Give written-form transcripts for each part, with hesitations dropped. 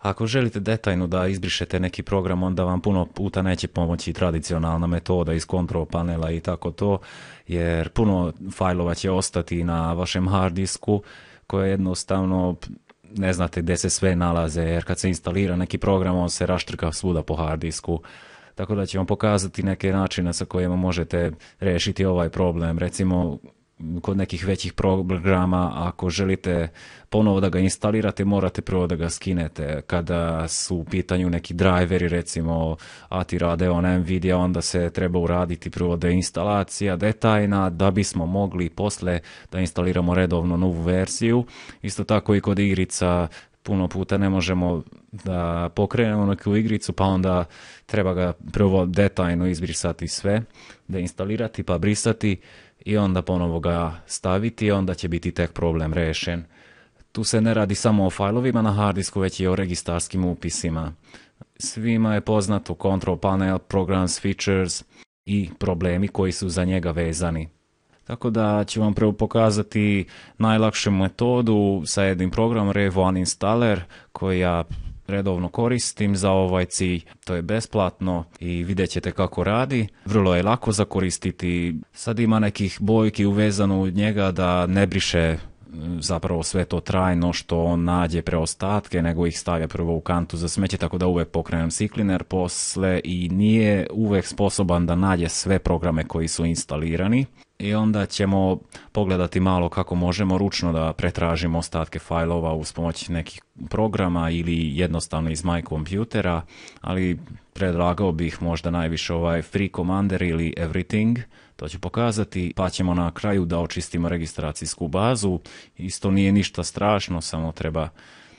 Ako želite detaljno da izbrišete neki program, onda vam puno puta neće pomoći tradicionalna metoda iz kontrol panela i tako to, jer puno fajlova će ostati na vašem hard disku koje jednostavno ne znate gdje se sve nalaze, jer kad se instalira neki program, on se raštrka svuda po hard disku. Tako da ću vam pokazati neke načine sa kojima možete riješiti ovaj problem. Recimo, kod nekih većih programa, ako želite ponovo da ga instalirate, morate prvo da ga skinete. Kada su u pitanju neki driveri, recimo ATI, Radeon, Nvidia, onda se treba uraditi prvo deinstalacija detaljna da bismo mogli posle da instaliramo redovno novu verziju. Isto tako i kod igrica, puno puta ne možemo da pokrenemo neku igricu, pa onda treba ga prvo detaljno izbrisati sve, deinstalirati pa brisati i onda ponovo ga staviti i onda će biti tek problem rešen. Tu se ne radi samo o fajlovima na hard disku, već i o registarskim upisima. Svima je poznato control panel, programs, features i problemi koji su za njega vezani. Tako da ću vam prvo pokazati najlakšu metodu sa jednim programom Revo Uninstaller koji ja redovno koristim za ovaj cilj. To je besplatno i vidjet ćete kako radi. Vrlo je lako za koristiti. Sad ima nekih bojki uvezano u njega da ne briše zapravo sve to trajno što on nađe preostatke, nego ih stavlja prvo u kantu za smeće, tako da uvek pokrenem CCleaner posle i nije uvek sposoban da nađe sve programe koji su instalirani. I onda ćemo pogledati malo kako možemo ručno da pretražimo ostatke fajlova uz pomoć nekih programa ili jednostavno iz My Computera, ali predlagao bih možda najviše ovaj Free Commander ili Everything, to ću pokazati, pa ćemo na kraju da očistimo registracijsku bazu. Isto nije ništa strašno, samo treba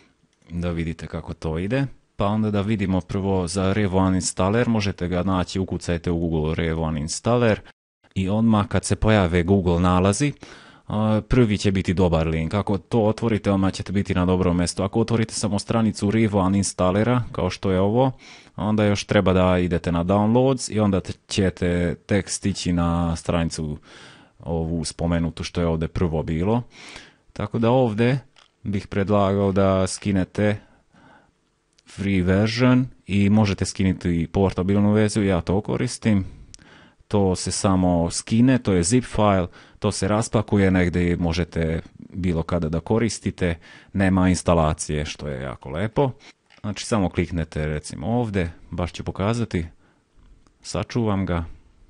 da vidite kako to ide. Pa onda da vidimo prvo za Revo Uninstaller, možete ga naći, ukucajte u Google Revo Uninstaller. I odmah kad se pojave Google nalazi, prvi će biti dobar link. Ako to otvorite, odmah ćete biti na dobrom mjestu. Ako otvorite samo stranicu Revo Uninstallera, kao što je ovo, onda još treba da idete na Downloads i onda ćete tek stići na stranicu ovu spomenutu što je ovdje prvo bilo. Tako da ovdje bih predlagao da skinete free version i možete skinuti portabilnu verziju, ja to koristim. To se samo skine, to je zip file, to se raspakuje negdje, možete bilo kada da koristite, nema instalacije, što je jako lepo. Znači samo kliknete recimo ovdje, baš ću pokazati, sačuvam ga.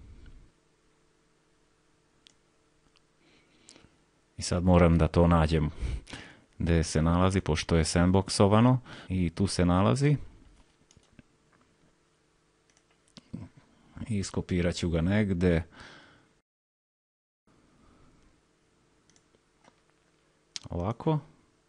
I sad moram da to nađem gdje se nalazi, pošto je sandboxovano i tu se nalazi. I iskopirat ću ga negdje. Ovako.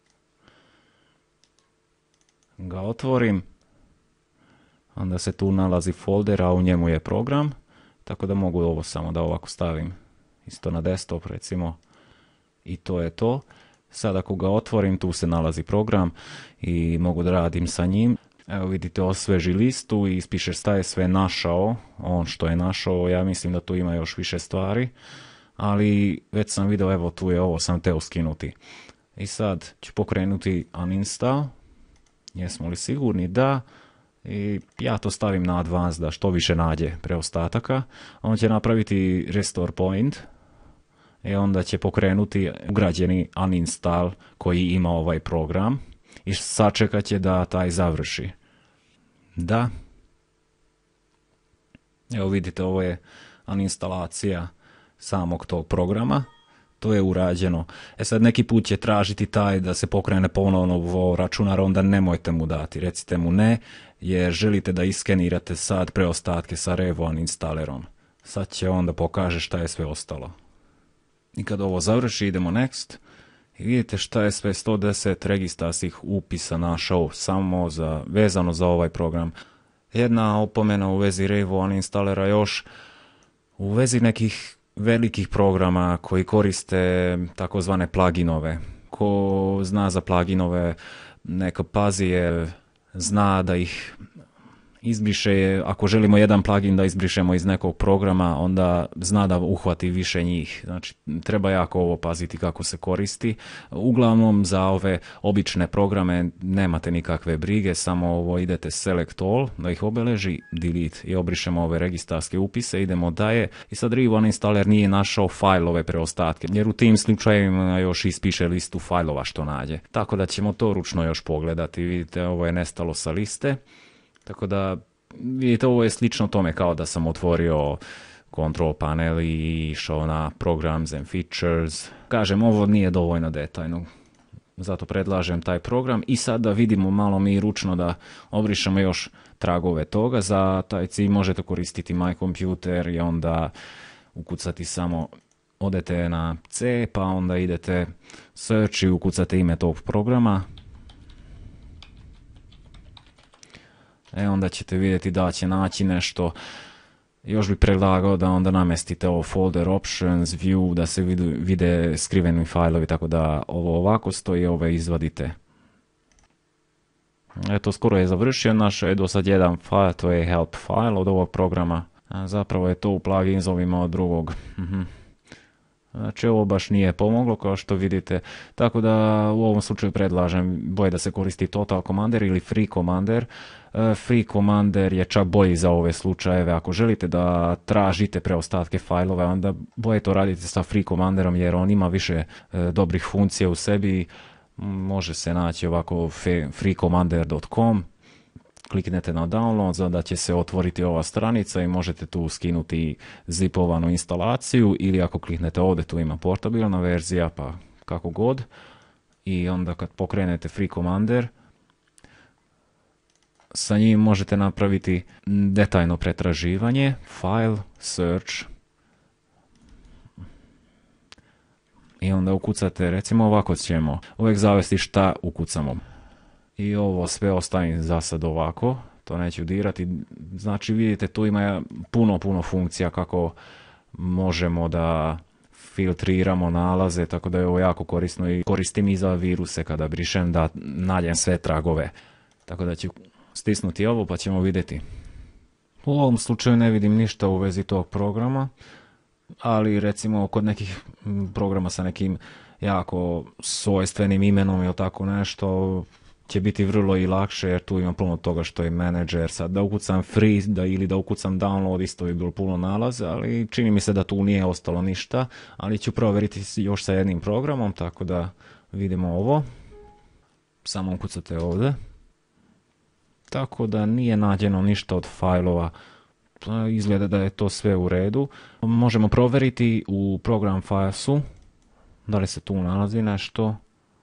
Ga otvorim. Onda se tu nalazi folder, a u njemu je program. Tako da mogu ovo samo da ovako stavim. Isto na desktop recimo. I to je to. Sad ako ga otvorim, tu se nalazi program i mogu da radim sa njim. Evo vidite, osveži listu i ispiše šta je sve našao, on što je našao, ja mislim da tu ima još više stvari, ali već sam vidio, evo tu je ovo, sam teo skinuti. I sad ću pokrenuti uninstall, jesmo li sigurni? Da, i ja to stavim na advanced da što više nađe preostataka, on će napraviti restore point i onda će pokrenuti ugrađeni uninstall koji ima ovaj program. I sačekat će da taj završi. Da. Evo vidite, ovo je uninstalacija samog tog programa. To je urađeno. E sad neki put će tražiti taj da se pokrene ponovno računar, onda nemojte mu dati. Recite mu ne, jer želite da iskenirate sad preostatke sa Revo Uninstallerom. Sad će onda pokaže šta je sve ostalo. I kad ovo završi, idemo next. I vidite šta je sve 110 registarskih upisa našao samo vezano za ovaj program. Jedna opomena u vezi Revo Uninstallera još, u vezi nekih velikih programa koji koriste takozvane pluginove. Ko zna za pluginove, neka pazi jer zna da ih izbriše je, ako želimo jedan plugin da izbrišemo iz nekog programa, onda zna da uhvati više njih. Znači, treba jako ovo paziti kako se koristi. Uglavnom, za ove obične programe nemate nikakve brige, samo ovo idete select all, da ih obeleži, delete i obrišemo ove registarske upise, idemo dalje. I sad Ribbon installer nije našao fajlove preostatke, jer u tim slučajevima još ispiše listu fajlova što nađe. Tako da ćemo to ručno još pogledati. Vidite, ovo je nestalo sa liste. Tako da, vidite, ovo je slično tome kao da sam otvorio control panel i išao na programs and features. Kažem, ovo nije dovoljno detaljno, zato predlažem taj program i sad da vidimo malo mi ručno da obrišemo još tragove toga. Za taj cilj možete koristiti My Computer i onda ukucati samo, odete na C pa onda idete search i ukucate ime tog programa. Onda ćete vidjeti da će naći nešto. Još bi predlagao da onda namestite ovo folder options, view, da se vide skriveni fajlovi, tako da ovo ovako stoji, ove izvadite. Eto, skoro je završio, našao je do sad jedan file, to je help file od ovog programa. Zapravo je to u pluginsovima od drugog. Znači, ovo baš nije pomoglo, kao što vidite. Tako da u ovom slučaju predlažem bolje da se koristi Total Commander ili Free Commander. Free Commander je čak bolji za ove slučajeve. Ako želite da tražite preostatke fajlova, onda bolje to radite sa Free Commanderom, jer on ima više dobrih funkcija u sebi. Može se naći ovako freecommander.com. Kliknete na download, onda će se otvoriti ova stranica i možete tu skinuti zipovanu instalaciju, ili ako kliknete ovdje, tu ima portabilna verzija, pa kako god. I onda kad pokrenete Free Commander, sa njim možete napraviti detaljno pretraživanje, file, search, i onda ukucate, recimo ovako ćemo uvijek zavesti šta ukucamo. I ovo sve ostavim za sad ovako, to neću dirati. Znači, vidite, tu ima puno funkcija kako možemo da filtriramo nalaze, tako da je ovo jako korisno i koristim i za viruse kada brišem, da nađem sve tragove. Tako da ću stisnuti ovo pa ćemo vidjeti. U ovom slučaju ne vidim ništa u vezi tog programa, ali recimo kod nekih programa sa nekim jako svojstvenim imenom ili tako nešto će biti vrlo i lakše, jer tu ima puno toga što je manager. Sad da ukucam free ili da ukucam download, isto bi bilo puno nalaza, ali čini mi se da tu nije ostalo ništa, ali ću provjeriti još sa jednim programom, tako da vidimo ovo. Samo ukucate ovdje. Tako da nije nađeno ništa od fajlova. Izgleda da je to sve u redu. Možemo provjeriti u program filesu da li se tu nalazi nešto.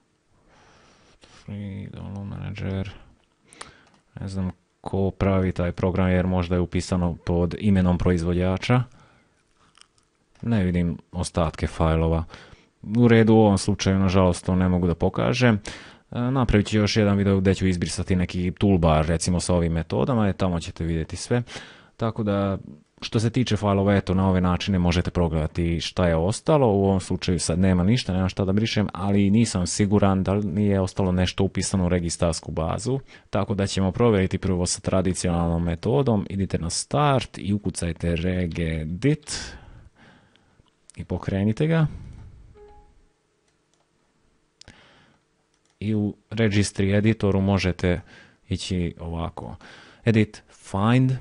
Free download manager. Ne znam ko pravi taj program, jer možda je upisano pod imenom proizvođača. Ne vidim ostatke fajlova. U redu, u ovom slučaju nažalost to ne mogu da pokažem. Napravit ću još jedan video gdje ću izbrisati neki toolbar, recimo sa ovim metodama, tamo ćete vidjeti sve. Tako da, što se tiče fajlova, eto, na ove načine možete progledati šta je ostalo. U ovom slučaju sad nema ništa, nema šta da brišem, ali nisam siguran da nije ostalo nešto upisano u registarsku bazu. Tako da ćemo provjeriti prvo sa tradicionalnom metodom. Idite na start i ukucajte regedit i pokrenite ga. I u registry editoru možete ići ovako. Edit, find.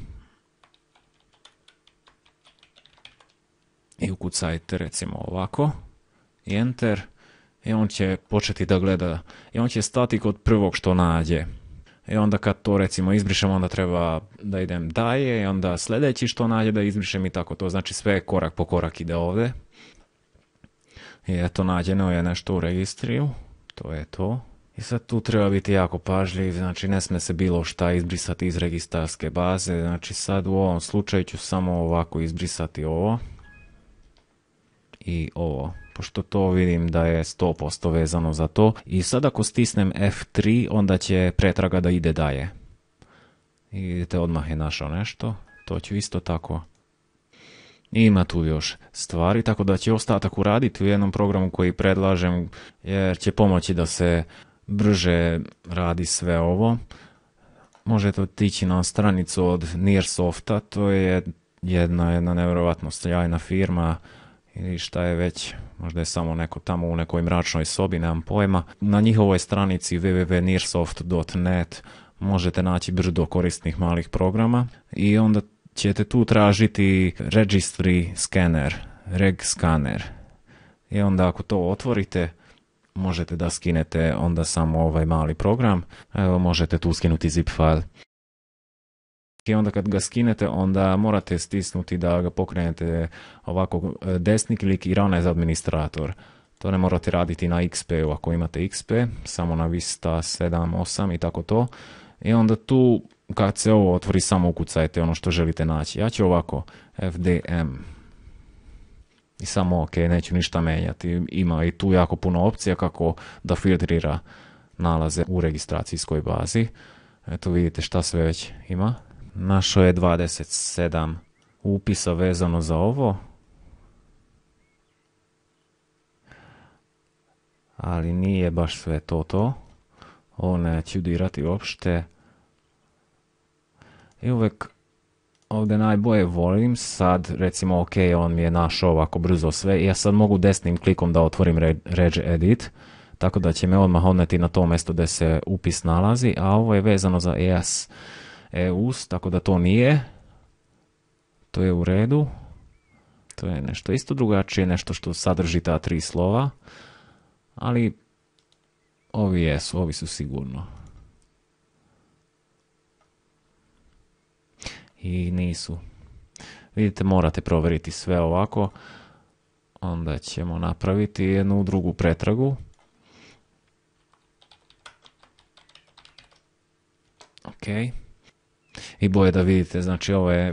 I ukucajte recimo ovako. I enter. I on će početi da gleda. I on će stati kod prvog što nađe. I onda kad to recimo izbrišem, onda treba da idem dalje. I onda sljedeći što nađe da izbrišem i tako to. Znači sve korak po korak ide ovdje. I eto, nađeno je nešto u registriju. To je to. I sad tu treba biti jako pažljiv, znači ne smije se bilo šta izbrisati iz registarske baze. Znači sad u ovom slučaju ću samo ovako izbrisati ovo. I ovo, pošto to vidim da je 100% vezano za to. I sad ako stisnem F3, onda će pretraga da ide dalje. I vidite, odmah je našao nešto. To ću isto tako. Ima tu još stvari, tako da će ostatak uraditi u jednom programu koji predlažem, jer će pomoći da se brže radi sve ovo. možete otići na stranicu od Nearsofta, to je jedna nevjerojatno sjajna firma ili šta je već, možda je samo neko tamo u nekoj mračnoj sobi, nemam pojma. Na njihovoj stranici www.nearsoft.net možete naći brdo korisnih malih programa i onda ćete tu tražiti Registry Scanner, Reg Scanner. I onda ako to otvorite, možete da skinete onda samo ovaj mali program. Evo, možete tu skinuti zip file. I onda kad ga skinete, onda morate stisnuti da ga pokrenete ovako desni klik i run as administrator. To ne morate raditi na XP-u ako imate XP, samo na Vista 7, 8 i tako to. I onda tu kad se ovo otvori samo ukucajte ono što želite naći. Ja ću ovako FDM i samo ok, neću ništa menjati. Ima i tu jako puno opcija kako da filtrira nalaze u registracijskoj bazi. Eto vidite šta sve već ima. Našao je 27 upisa vezano za ovo. Ali nije baš sve to. Ovo neću dirati uopšte. I uvijek ovdje najbolje volim sad, recimo ok, on mi je našao ovako brzo sve i ja sad mogu desnim klikom da otvorim regedit, tako da će me odmah odneti na to mjesto gdje se upis nalazi, a ovo je vezano za EUS, tako da to nije. To je u redu. To je nešto isto drugačije, nešto što sadrži ta 3 slova, ali ovi su sigurno. I nisu. Vidite, morate provjeriti sve ovako. Onda ćemo napraviti jednu drugu pretragu. Ok. I boje da vidite, znači ovo je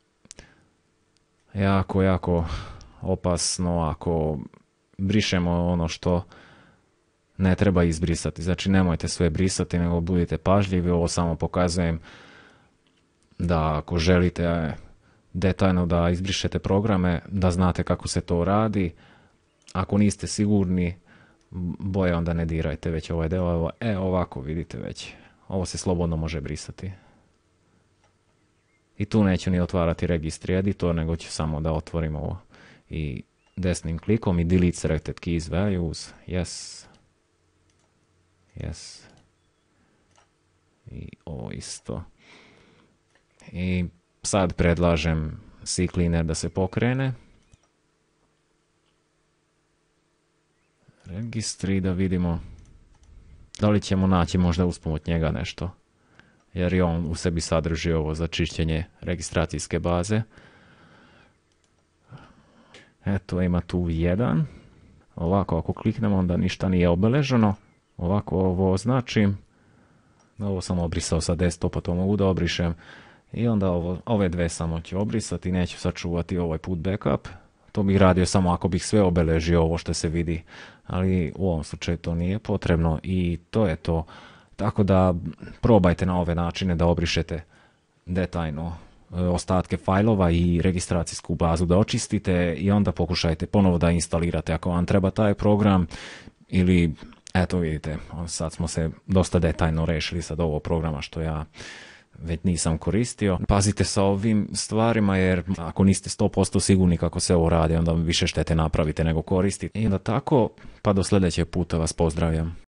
jako opasno ako brišemo ono što ne treba izbrisati. Znači nemojte sve brisati, nego budite pažljivi. Ovo samo pokazujem da ako želite detaljno da izbrišete programe, da znate kako se to radi. Ako niste sigurni, boje onda ne dirajte već ovaj deo. Ovako vidite već. Ovo se slobodno može brisati. I tu neću ni otvarati Registry Editor, nego ću samo da otvorim ovo i desnim klikom i delete selected keys values. Yes. I ovo isto. I sad predlažem CCleaner da se pokrene. Registry, da vidimo da li ćemo naći možda usput njega nešto. Jer i on u sebi sadrži ovo za čišćenje registracijske baze. Eto, ima tu jedan. Ovako, ako kliknemo, onda ništa nije obeleženo. Ovako ovo označim. Ovo sam obrisao sa desktopa, to mogu da obrišem. I onda ove dve samo ću obrisati, neću sačuvati ovaj put backup. To bih radio samo ako bih sve obeležio ovo što se vidi. Ali u ovom slučaju to nije potrebno i to je to. Tako da probajte na ove načine da obrišete detaljno ostatke fajlova i registracijsku bazu da očistite i onda pokušajte ponovo da instalirate ako vam treba taj program ili eto vidite, sad smo se dosta detaljno rešili sad ovog programa što ja već nisam koristio. Pazite sa ovim stvarima jer ako niste 100% sigurni kako se ovo radi onda više štete napravite nego koristite. I onda tako, pa do sljedećeg puta vas pozdravljam.